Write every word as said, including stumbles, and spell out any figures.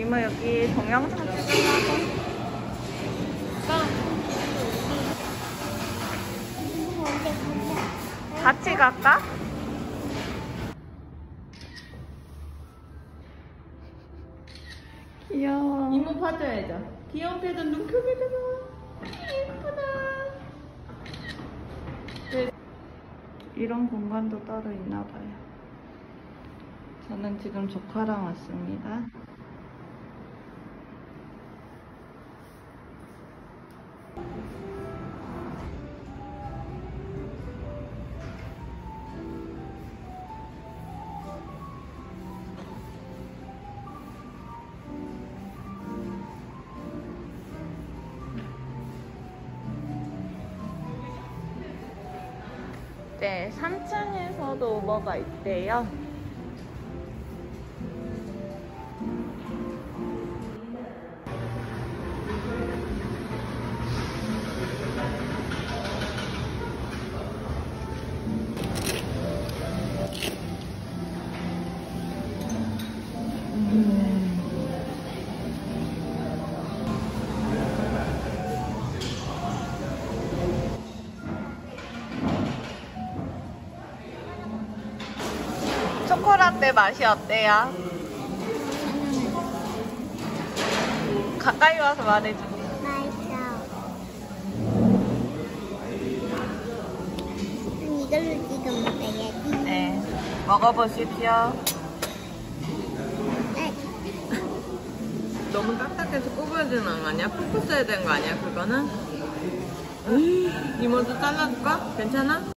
이모 여기 동영상 찍으려고. 같이 갈까? 귀여워. 이모 봐줘야죠. 귀여운 표정 눈 크게 뜨고. 예쁘다. 이런 공간도 따로 있나 봐요. 저는 지금 조카랑 왔습니다. 네, 삼 층에서도 뭐가 있대요. 초코라떼 맛이 어때요? 가까이 와서 말해줘. 맛있어. 이걸로 찍어 먹어야지. 네, 먹어보십시오. 네. 너무 딱딱해서 구부러야 되는 거 아니야? 푹푹 써야 되는 거 아니야? 그거는? 이모도 잘라줄까? 괜찮아?